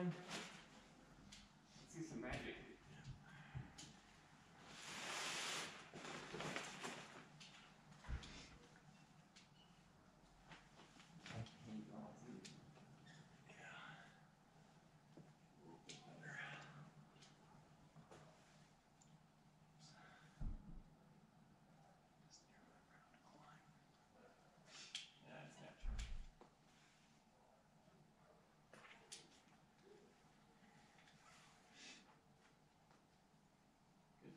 man. Let's see some magic. That's natural. Good.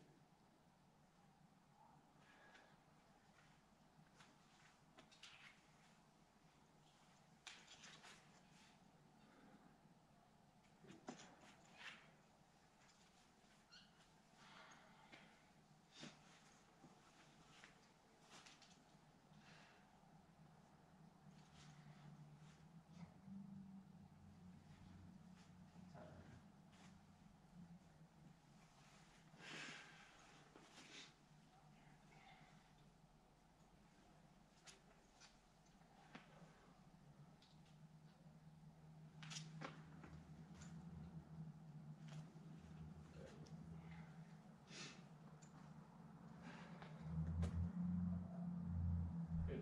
Good.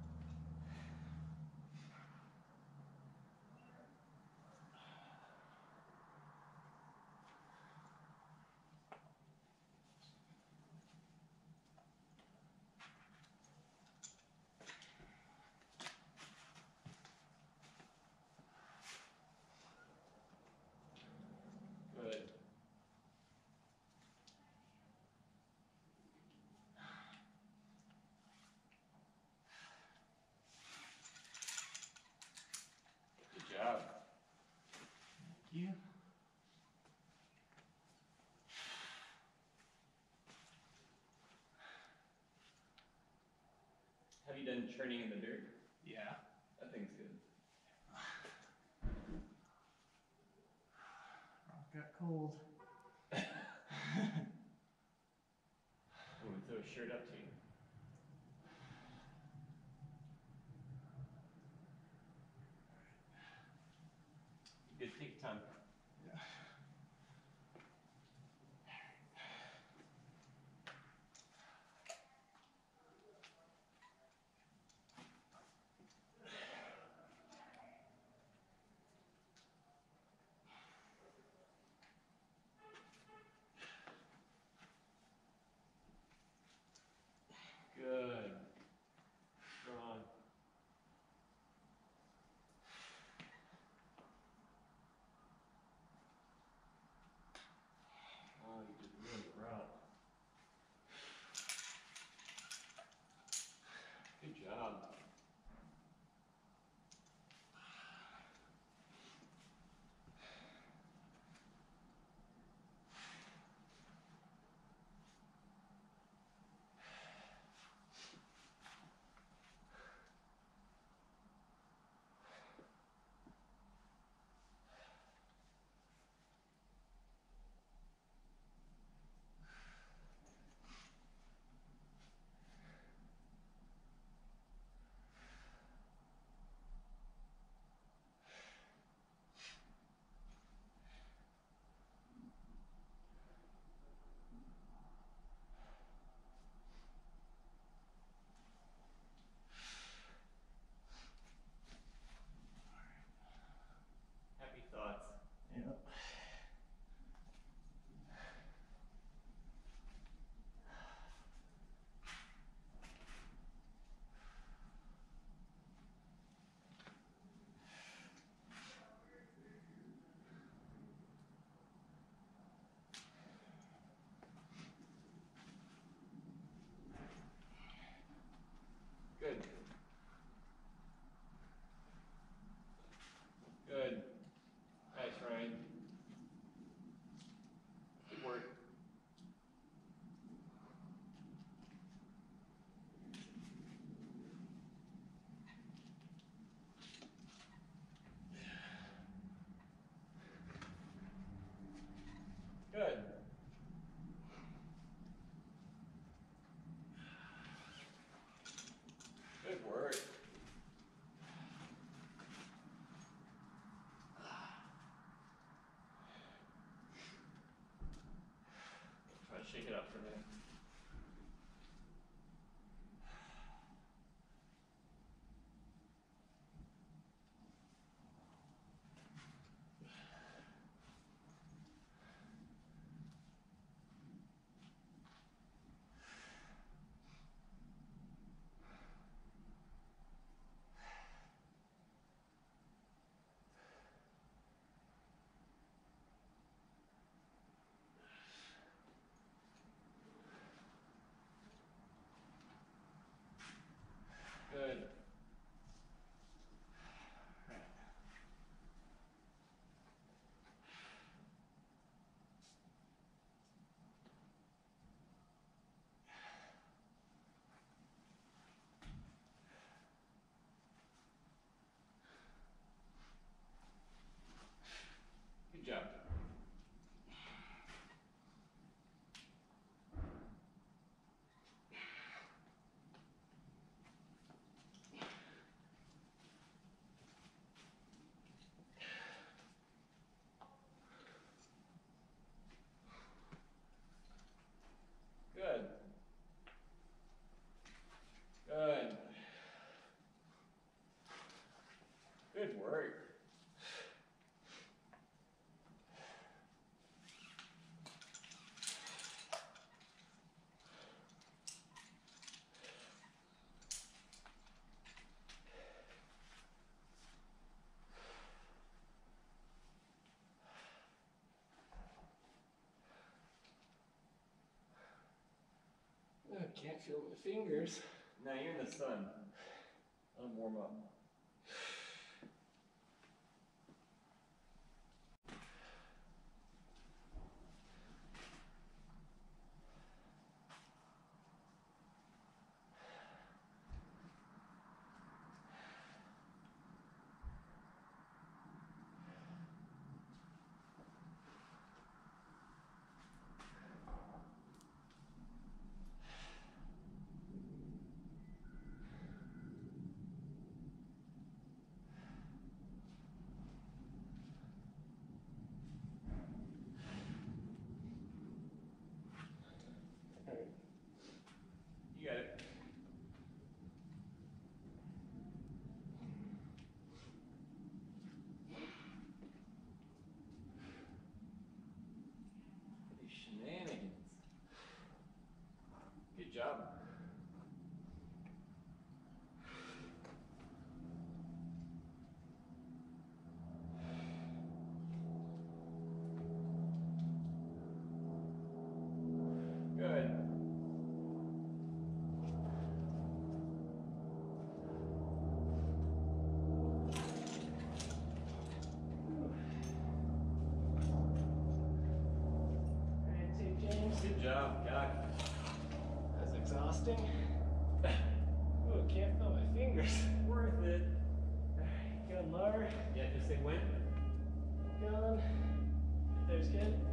Good. Good job. Thank you. Have you done churning in the dirt? Yeah. That thing's good. Rock got cold. I'm gonna throw a shirt up to you. Good, take your time. Yeah. Good. Strong. can't feel my fingers. Now you're in the sun. Let them warm up. Alright. You got it. These shenanigans. Good job. Good. Ready to take James? Good job, God. That's exhausting. Oh, can't feel my fingers. Worth it. Alright, good, lower. Yeah, just say when. Going. There's good.